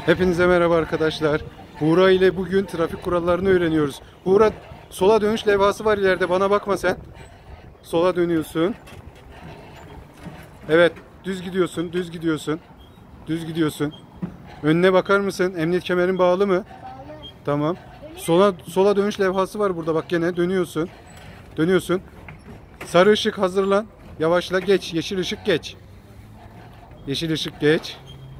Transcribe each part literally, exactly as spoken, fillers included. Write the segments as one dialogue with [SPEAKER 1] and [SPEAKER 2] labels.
[SPEAKER 1] Hepinize merhaba arkadaşlar. Buğra ile bugün trafik kurallarını öğreniyoruz. Buğra, sola dönüş levhası var ileride. Bana bakma sen. Sola dönüyorsun. Evet, düz gidiyorsun, düz gidiyorsun. Düz gidiyorsun. Önüne bakar mısın? Emniyet kemerin bağlı mı?
[SPEAKER 2] Bağlı.
[SPEAKER 1] Tamam. Sola sola dönüş levhası var burada. Bak gene dönüyorsun. Dönüyorsun. Sarı ışık hazırlan. Yavaşla geç. Yeşil ışık geç. Yeşil ışık geç.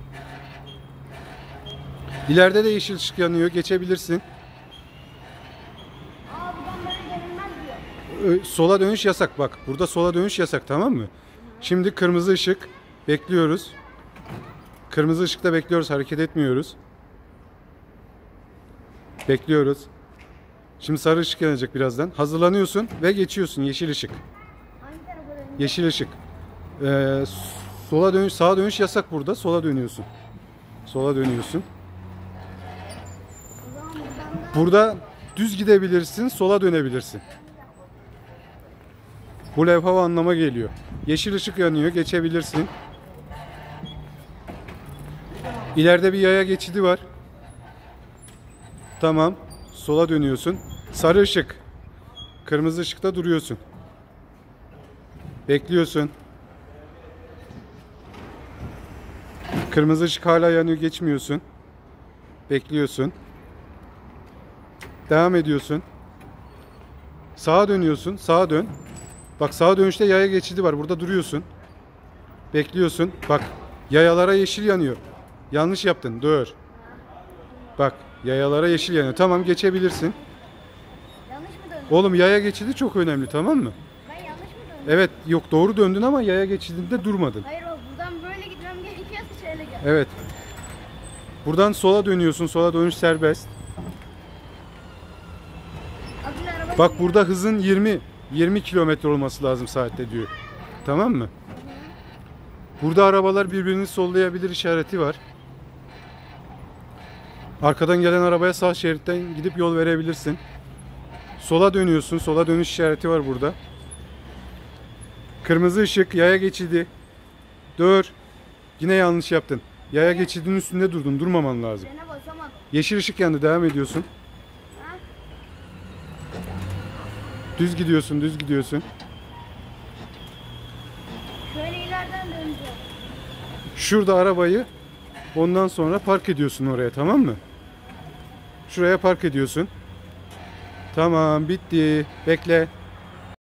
[SPEAKER 1] İleride de yeşil ışık yanıyor. Geçebilirsin.
[SPEAKER 2] Aa, buradan böyle dönülmez diyor.
[SPEAKER 1] Ö- Sola dönüş yasak. Bak burada sola dönüş yasak, tamam mı? Şimdi kırmızı ışık. Bekliyoruz. Kırmızı ışıkta bekliyoruz. Hareket etmiyoruz. Bekliyoruz. Şimdi sarı ışık yanacak birazdan. Hazırlanıyorsun ve geçiyorsun. Yeşil ışık.
[SPEAKER 2] Hangi tarafa dönüyor?
[SPEAKER 1] Yeşil ışık. Ee, sola dönüş, sağa dönüş yasak burada. Sola dönüyorsun. Sola dönüyorsun.
[SPEAKER 2] O zaman buradan da
[SPEAKER 1] Burada düz gidebilirsin, sola dönebilirsin. Bu levha o anlama geliyor. Yeşil ışık yanıyor, geçebilirsin. İleride bir yaya geçidi var. Tamam. Sola dönüyorsun. Sarı ışık. Kırmızı ışıkta duruyorsun. Bekliyorsun. Kırmızı ışık hala yanıyor, geçmiyorsun. Bekliyorsun. Devam ediyorsun. Sağa dönüyorsun. Sağa dön. Bak, sağa dönüşte yaya geçidi var. Burada duruyorsun. Bekliyorsun. Bak, yayalara yeşil yanıyor. Yanlış yaptın. Dur. Bak, yayalara yeşil yanıyor. Tamam, geçebilirsin.
[SPEAKER 2] yanlış mı döndüm?
[SPEAKER 1] Oğlum, yaya geçidi çok önemli, tamam mı?
[SPEAKER 2] Ben yanlış mı döndüm?
[SPEAKER 1] Evet, yok, doğru döndün ama yaya geçidinde durmadın.
[SPEAKER 2] Hayır, o buradan böyle gitmem gerekiyorsa şöyle gel.
[SPEAKER 1] Evet. Buradan sola dönüyorsun. Sola dönüş serbest.
[SPEAKER 2] Adıyla araba
[SPEAKER 1] Bak,
[SPEAKER 2] gidiyor.
[SPEAKER 1] burada hızın yirmi yirmi kilometre olması lazım saatte diyor. Tamam mı? Burada arabalar birbirini sollayabilir işareti var. Arkadan gelen arabaya sağ şeritten gidip yol verebilirsin. Sola dönüyorsun. Sola dönüş işareti var burada. Kırmızı ışık, yaya geçidi. Dur. Yine yanlış yaptın. Yaya geçidinin üstünde durdun. Durmaman lazım.
[SPEAKER 2] Frene basamadım.
[SPEAKER 1] Yeşil ışık yandı. Devam ediyorsun.
[SPEAKER 2] Ha?
[SPEAKER 1] Düz gidiyorsun. Düz gidiyorsun.
[SPEAKER 2] Şöyle ileriden döneceğim.
[SPEAKER 1] Şurada arabayı ondan sonra park ediyorsun oraya, tamam mı? Şuraya park ediyorsun. Tamam, bitti. Bekle.